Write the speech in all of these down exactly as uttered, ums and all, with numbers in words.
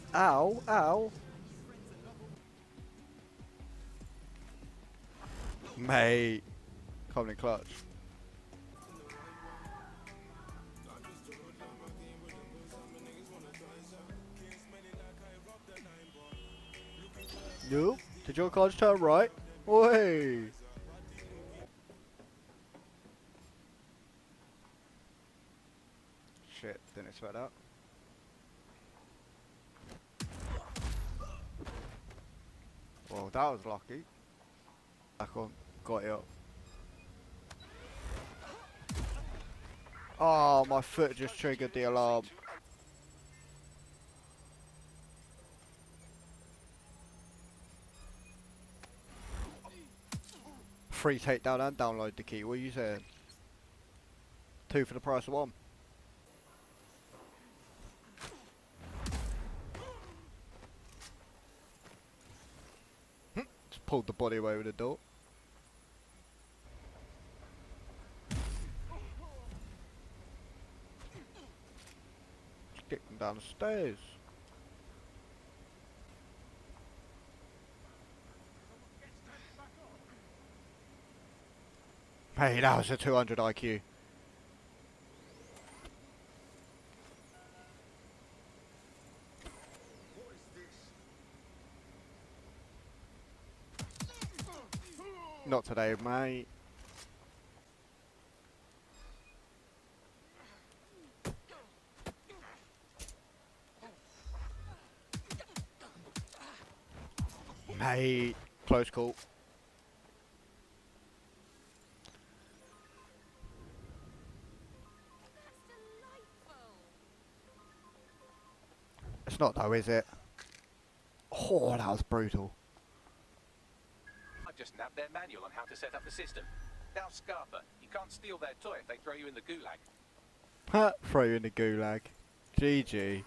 Ow, ow. Mate. Coming in clutch. Nope. Did your cards turn right? Oi. Shit, didn't expect that. Well, that was lucky. Back on. Got it up. Oh, my foot just triggered the alarm. Free takedown and download the key. What are you saying? Two for the price of one. Just pulled the body away with the door. Just kick them down the stairs. Hey, that was a two hundred I Q. Not today, mate. Mate, close call. It's not though, is it? Oh, that was brutal. I've just nabbed their manual on how to set up the system. Now, Scarpa, you can't steal their toy if they throw you in the gulag. Ha! Throw you in the gulag. G G.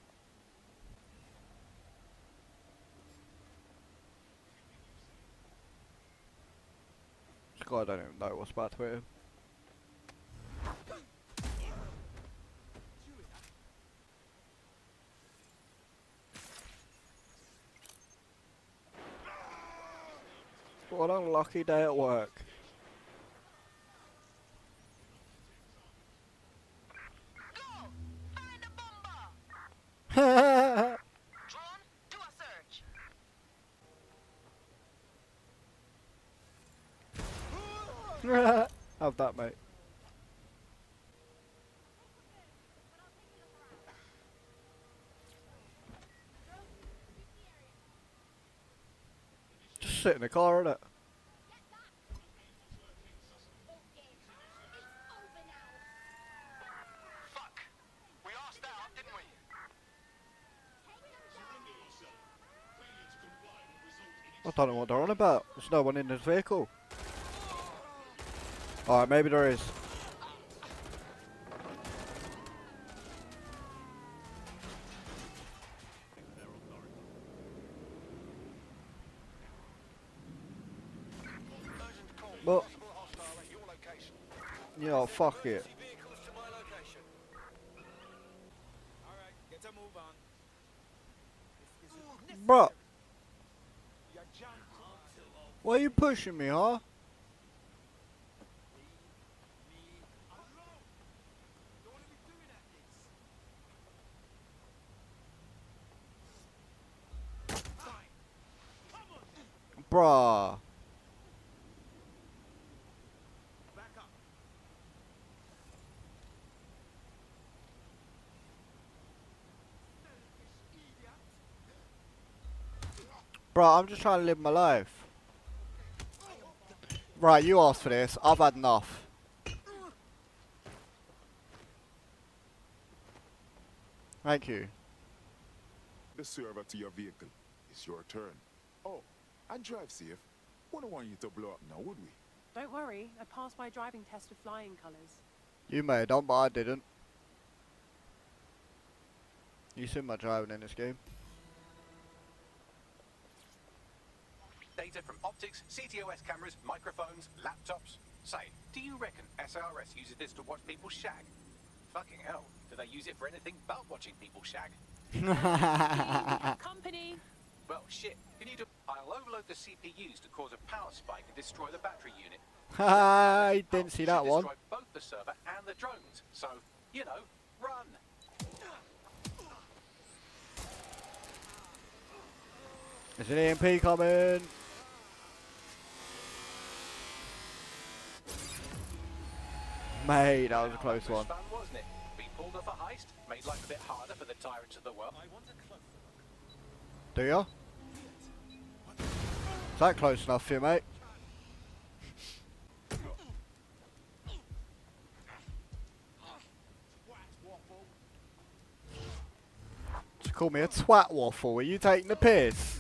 This guy, I don't even know what's about to hit him. What an unlucky day at work. Drone, do a search. Have that, mate. Just sit in the car, innit? Fuck. We asked out, didn't we? I don't know what they're on about. There's no one in this vehicle. Alright, maybe there is. But, you know, fuck it. Bruh. Why are you pushing me, huh? Bruh. Bruh, I'm just trying to live my life. Right, you asked for this. I've had enough. Thank you. The server to your vehicle. It's your turn. Oh, and drive safe. Wouldn't want you to blow up now, would we? Don't worry, I passed my driving test with flying colours. You may have done, but I didn't. You seen my driving in this game. Data from optics, C T O S cameras, microphones, laptops. Say, do you reckon S R S uses this to watch people shag? Fucking hell, do they use it for anything but watching people shag? Company. Well, shit. Can you do? I'll overload the C P Us to cause a power spike and destroy the battery unit. I didn't see Should that one. Destroy both the server and the drones. So, you know, run. There's an E M P coming. Mate, that was a close That was one. fun, wasn't it? Being pulled off a heist made life a bit harder for the tyrants of the world. Do ya? Is that close enough for you, mate? Just call me a twat waffle. Are you taking the piss?